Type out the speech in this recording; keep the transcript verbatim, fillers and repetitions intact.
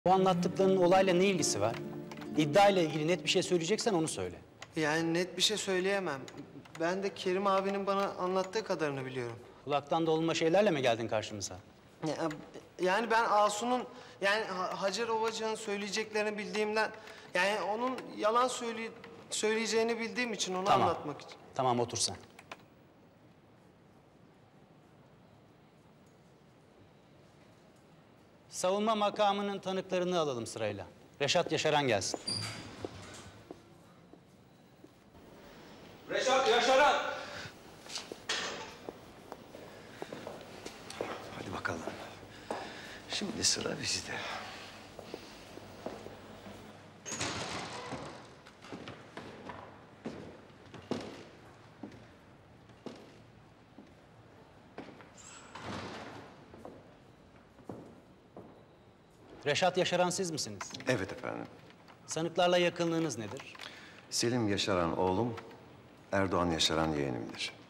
Bu anlattıklarının olayla ne ilgisi var? İddia ile ilgili net bir şey söyleyeceksen onu söyle. Yani net bir şey söyleyemem. Ben de Kerim abinin bana anlattığı kadarını biliyorum. Kulaktan dolma şeylerle mi geldin karşımıza? Ya- Yani ben Asu'nun, yani Ha- Hacer Ovacı'nın söyleyeceklerini bildiğimden... ...yani onun yalan söyle, söyleyeceğini bildiğim için onu Tamam. anlatmak için. Tamam, otur sen. Savunma makamının tanıklarını alalım sırayla. Reşat Yaşaran gelsin. Reşat Yaşaran! Hadi bakalım. Şimdi sıra bizde. Reşat Yaşaran siz misiniz? Evet efendim. Sanıklarla yakınlığınız nedir? Selim Yaşaran oğlum, Erdoğan Yaşaran yeğenimdir.